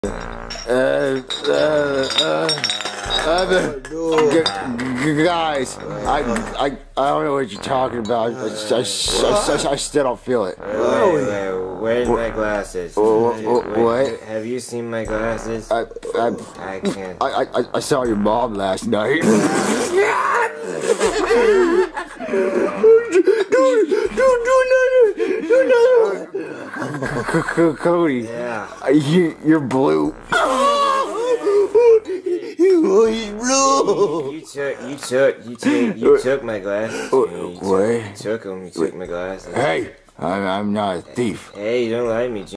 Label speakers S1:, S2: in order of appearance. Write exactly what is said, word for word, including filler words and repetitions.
S1: Uh, uh, uh, uh, g guys, I, I, I don't know what you're talking about. I, I, I, I, I still don't feel it.
S2: Wait, wait, where's my glasses?
S1: What? What?
S2: Have you seen my glasses?
S1: I, I,
S2: I can't.
S1: I, I, I saw your mom last night. Cody,
S2: Yeah.
S1: you, you're blue.
S2: You, you took, you took, you took, you took my glasses. You took,
S1: What?
S2: you took them. You took my glasses.
S1: Hey, I'm, I'm not a thief.
S2: Hey, you don't lie to me, Jim.